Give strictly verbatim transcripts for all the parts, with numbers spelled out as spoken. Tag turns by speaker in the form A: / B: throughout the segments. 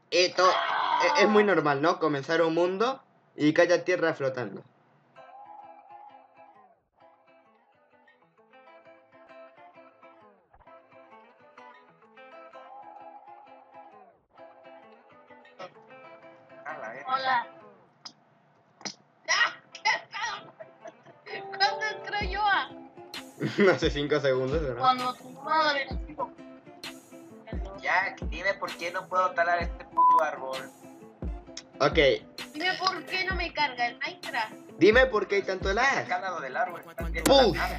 A: Esto es, es muy normal, ¿no? Comenzar un mundo y que haya tierra flotando.
B: Hola. ¡Ah! ¿Qué pedo? ¿Cuándo entró yo a?
A: Hace cinco segundos, ¿verdad?
B: Cuando tu madre nació.
C: Jack, dime por qué no puedo talar este puto árbol.
A: Ok,
B: Dime por qué no me carga el Minecraft.
A: dime por qué hay tanto lag.
C: Cálalo del árbol. estás viendo
A: ¡Puf!
C: la nave.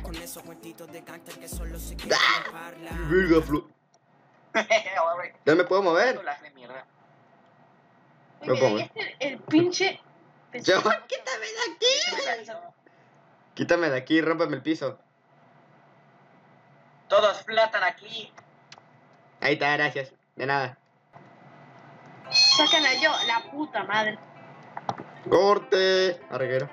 A: Virga, flu.
C: Ahora,
A: ¿No me puedo mover?
C: puto lag de mierda.
B: Oye,
A: No
B: mira,
A: puedo.
B: ahí está el, el pinche.
A: Yo, quítame de aquí. Quítame de aquí, rómpeme el piso.
C: Todos flotan aquí.
A: Ahí está, gracias. De nada.
B: Sacan a yo, la puta madre.
A: Corte. Arreguero.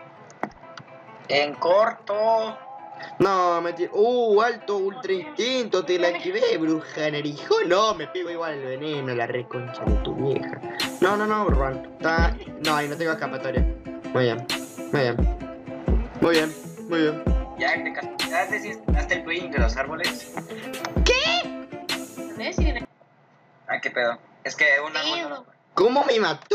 C: En corto.
A: No, me tiro. Uh, alto, ultra instinto, te la esquivé, bruja narijo. No, me pego igual el veneno, la reconcha de tu vieja. No, no, no, run. Está. No, ahí no tengo escapatoria. Muy bien, muy bien. Muy bien, muy bien.
C: Jack, de casualidad desinstalaste el plugin de los árboles.
B: ¿Ves? Y viene-
C: Ah, qué pedo. Es que un árbol no lo-
A: ¿Cómo me mató?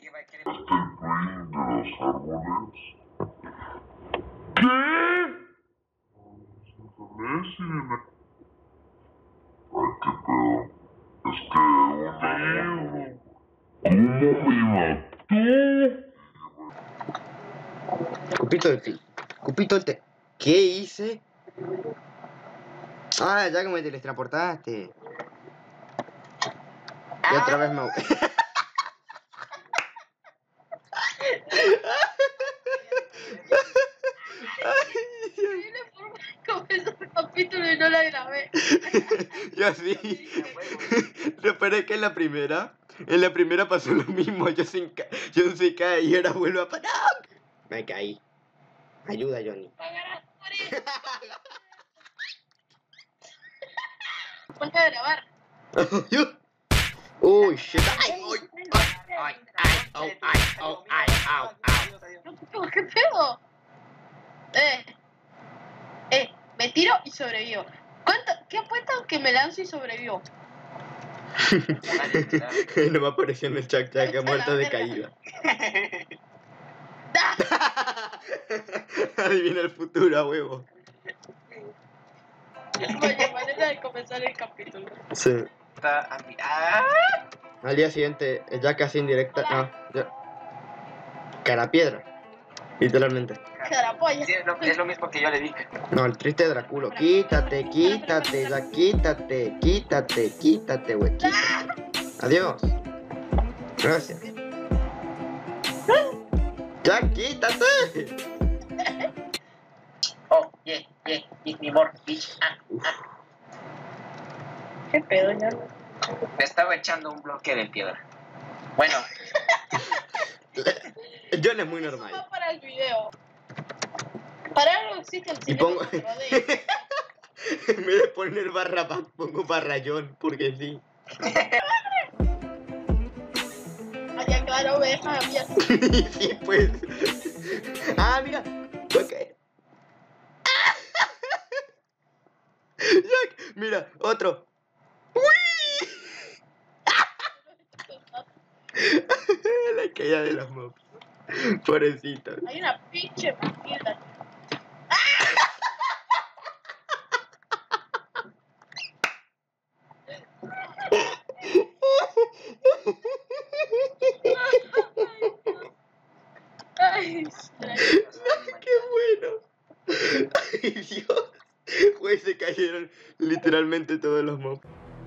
A: Cupito del fin. Cupito del té. ¿Qué hice? Ah, ya que me teletransportaste. Y otra vez me...
B: Hay una forma de comenzar el capítulo y no la grabé.
A: Yo sí. Lo peor es que en la primera, en la primera pasó lo mismo. Yo se, ca... yo se cae y ahora vuelvo a parar. Me caí. Ayuda, Johnny.
B: Ponte a grabar.
A: Uy, shit. Ay, ay, ay, ay, ay, ay, ay, ay, ay, ay.
B: No, ¿qué pedo? ¿Qué pedo? Eh. Eh, me tiro y sobrevivo. ¿Cuánto, ¿Qué apuestan que me lanzo y sobrevivo?
A: No me apareció en el chat ya que ha muerto de caída. Adivina el futuro, a huevo.
B: Vaya manera de comenzar el capítulo.
A: Sí.
C: Está a mi- ¡Ah!
A: Al día siguiente, ya casi en directa. No, ya. Cara piedra. Literalmente.
B: Carapolla.
C: Sí, es lo, es lo mismo que yo le dije.
A: No, el triste Dráculo. Quítate, quítate, ya quítate, quítate, quítate, güey. Quítate. Adiós. Gracias. Ya quítate.
C: Oh, yeah, yeah, it's me more, bitch. Ah, ah.
B: ¿Qué pedo ya?
C: Me estaba echando un bloque de piedra. Bueno,
A: John es muy
B: Eso
A: normal.
B: va para el video. Para algo existe el
A: Y
B: cine.
A: pongo. En vez de poner barra back, pongo barra John, porque sí.
B: Allá claro, oveja, había.
A: Sí, pues. Ah, mira. Ok. Jack, mira, otro. ¡Uy! La caída de los mobs. Pobrecitos.
B: Hay una pinche mierda. Ay,
A: ¡Qué bueno! ¡Ay, Dios! Güey, se cayeron literalmente todos los mobs.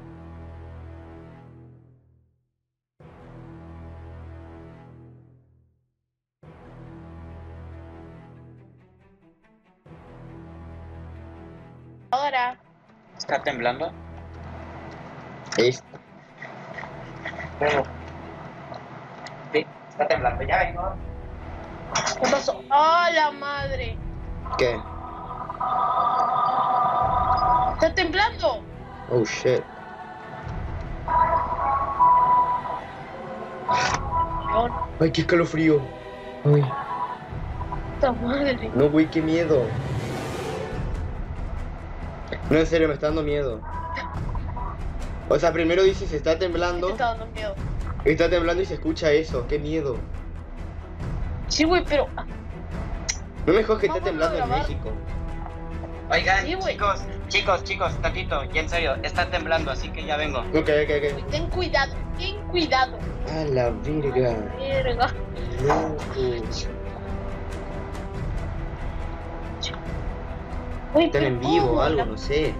B: ahora.
C: ¿está temblando?
A: Es...
C: Bueno. Sí, está temblando. Ya vengo.
B: ¿Qué pasó? ¡Ah, la madre!
A: ¿Qué?
B: ¡Está temblando!
A: Oh, shit. Ay, qué escalofrío. Ay,
B: Puta madre.
A: no, güey, qué miedo. No, en serio, me está dando miedo. O sea, primero dices está
B: Me
A: temblando.
B: está dando miedo.
A: Está temblando y se escucha eso. Qué miedo.
B: Sí, güey, pero.
A: No me jodas que
B: No
A: está
B: vuelvo a
A: temblando en
B: grabar.
A: México.
C: Oigan,
B: Sí, güey.
C: chicos, chicos, chicos, tantito, ya en serio, está temblando, así que ya vengo.
A: Ok, ok, ok.
B: Ten cuidado, ten cuidado.
A: A la verga.
B: Verga.
A: Loco.
B: Güey,
A: Están
B: pero
A: en vivo o
B: ¿cómo?
A: algo,
B: La-
A: no sé.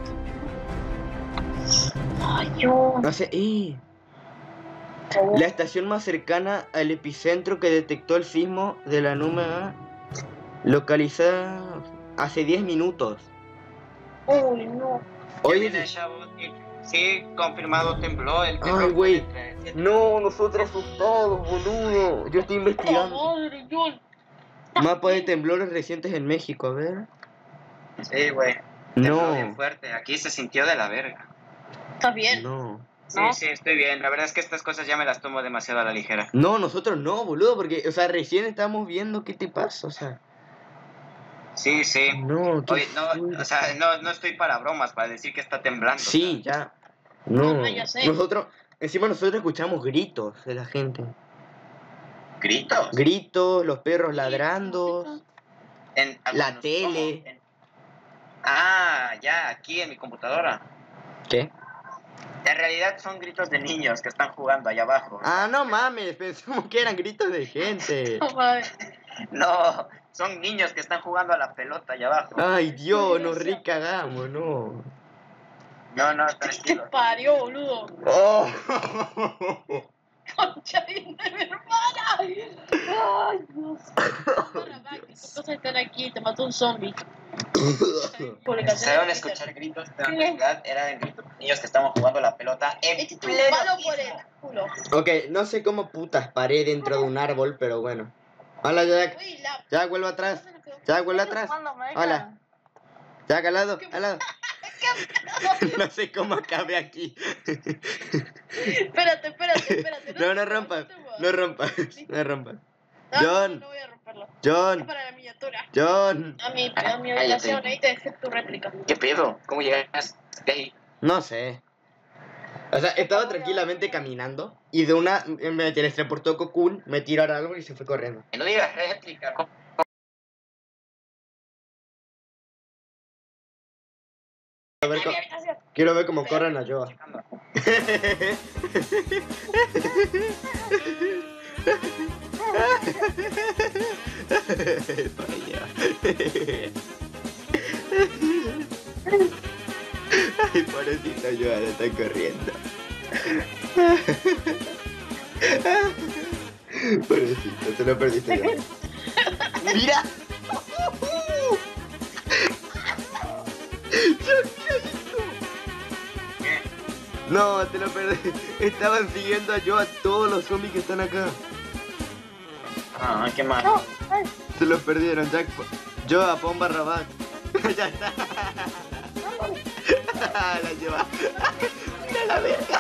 B: Ay, yo.
A: No sé, eh. La estación más cercana al epicentro que detectó el sismo de la Númega localizada hace diez minutos.
B: Uy, no.
A: Oye,
C: Oye, chavos, sí, sí, confirmado tembló el temblor
A: ay,
C: fue
A: güey.
C: entre siete-
A: No, nosotros asustados, boludo. Yo estoy
B: Puta
A: investigando.
B: madre, John.
A: Mapa de temblores recientes en México, a ver.
C: Sí, güey. Tembló bien
A: No,
C: fuerte, aquí se sintió de la verga.
B: Está bien.
A: no.
C: Sí,
B: ¿No?
C: sí, estoy bien. La verdad es que estas cosas ya me las tomo demasiado a la ligera.
A: No, nosotros no, boludo, porque, o sea, recién estamos viendo qué te pasa, o sea.
C: Sí, sí.
A: No, qué
C: Oye, no,
A: fuerte.
C: o sea, no, no estoy para bromas, para decir que está temblando.
A: Sí, ya. No.
B: No, ya sé.
A: Nosotros, encima nosotros escuchamos gritos de la gente.
C: ¿Gritos?
A: Gritos, los perros ladrando.
C: En, ah,
A: La
C: bueno,
A: tele.
C: ¿cómo? En- Ah, ya, aquí en mi computadora.
A: ¿Qué?
C: En realidad son gritos de niños que están jugando allá abajo.
A: Ah, no mames, pensamos que eran gritos de gente.
B: No, madre.
C: No, son niños que están jugando a la pelota allá abajo.
A: Ay, Dios, nos recagamos, no.
C: No, no,
B: Te
C: tranquilo.
B: parió, boludo.
A: Oh.
B: Concha de mi hermana. Ay, Dios. Para, va, que tus cosas están aquí. Te mató un zombie. Publicación
C: Se deben
B: de
C: escuchar gritos, pero en
B: ¿Qué?
C: realidad eran gritos de niños que estaban jugando a la pelota en
B: Este es un
C: pleno
B: palo por
C: sismo.
B: el culo.
A: Ok, no sé cómo putas paré dentro de un árbol, pero bueno. Hola, Jack.
B: Uy, la...
A: Jack, vuelve atrás. Jack, vuelve atrás. Hola. Jack, al lado, al lado. No sé cómo acabé aquí.
B: Espérate, espérate, espérate.
A: No, no
B: te
A: rompas.
B: muevas, te muevas.
A: No rompas. No rompas.
B: No,
A: John.
B: No, no voy a romperlo. Es
A: John.
B: para la miniatura.
A: John.
B: A mi, a mi habitación, ahí te dejé tu réplica.
C: ¿Qué pedo? ¿Cómo llegas ahí?
A: No sé. O sea, estaba tranquilamente caminando y de una me teletransportó Cocoon, me tiró al árbol y se fue corriendo.
C: No digas réplica. ¿cómo?
A: Quiero ver,
B: Está
A: co-
B: bien, gracias.
A: quiero ver cómo corren a Joa.
C: Checando.
A: Ay, pobrecita Joa, la está corriendo. Pobrecita, te lo perdiste. Joa. ¡Mira!
C: ¿Qué?
A: No, te lo perdí. Estaban siguiendo a Joa todos los zombies que están acá.
C: Ah, qué mal.
B: No, ay,
A: Se los perdieron, Jack. Joa, pon barrabás. Ya está. La lleva. Mira la verga.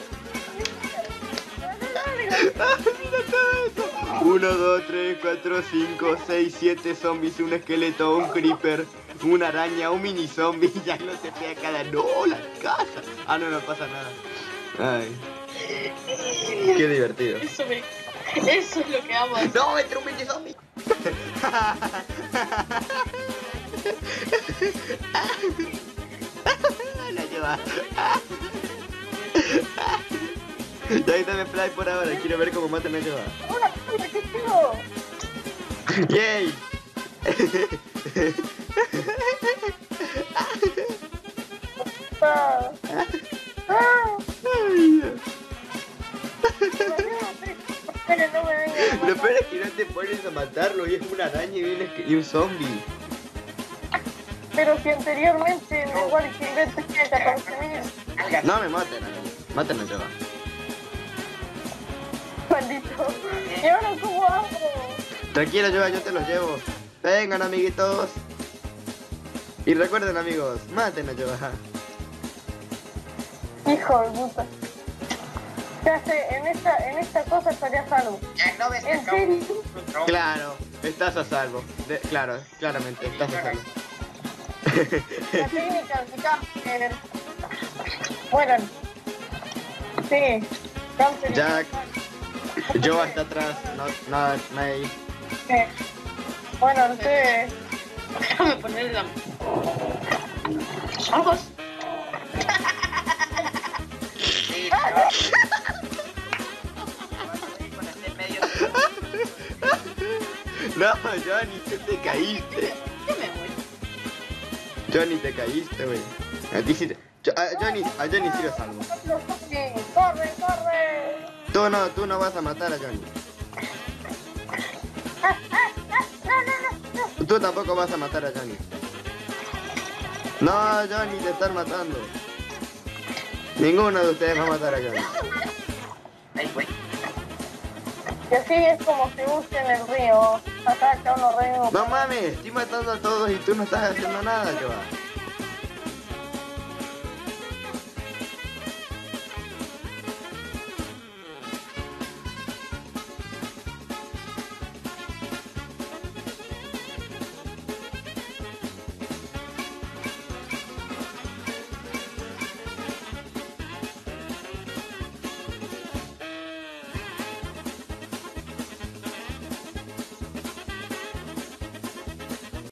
A: Mira todo eso. uno, dos, tres, cuatro, cinco, seis, siete zombies, un esqueleto, un creeper, una araña, un mini zombie. Ya no se pega cada. No, la casa. Ah, no, no pasa nada. Ay. Qué divertido.
B: eso me... Eso es lo que amo.
A: No, entró un mini zombie. La lleva. Ya ahí dame play por ahora, quiero ver cómo matan a Lleva.
B: Hola, hola, ¿qué pedo?
A: ¡Yay!
B: Ah, ah,
A: Ay, Dios.
B: pero no me vengas a
A: Lo
B: matar.
A: peor es que no te pones a matarlo y es una araña y un, esque- y un zombie.
B: Pero si anteriormente en el Walking Dead tenía catorce mil,
A: No me maten a mí, maten a Lleva.
B: maldito. Y ahora como hago.
A: Tranquilo, Lleva, yo te los llevo. Vengan, amiguitos. Y recuerden, amigos, maten a Lleva.
B: Hijo de puta.
D: Ya sé, en esta, en esta cosa estaría salvo.
C: Ya no ves que
D: ¿En serio?
C: no.
A: Claro, estás a salvo. De- claro, claramente, estás a salvo.
D: La técnica de cáncer. Mueran. Sí, cáncer. y
A: Jack.
D: cáncer.
A: Yo hasta atrás, no, no, no hay.
D: Sí. Bueno, ustedes.
B: Déjame poner la... ojos.
C: Sí, no. Con este medio.
A: No, Johnny, tú te caíste.
B: ¿Qué me voy?
A: Johnny, te caíste, güey. A ti sí te... Jo- a Johnny, a Johnny sí lo salvo.
D: ¡Corre, corre!
A: Tú no, tú no vas a matar a Johnny.
D: ¡Ah, ah, ah! ¡No, no, no! no.
A: Tú tampoco vas a matar a Johnny. No, Johnny, te están matando. Ninguno de ustedes va a matar a Johnny.
C: Ay, güey.
D: Y así es como se usa en el río. Ataca uno río.
A: No mames, estoy matando a todos y tú no estás haciendo nada, Joa.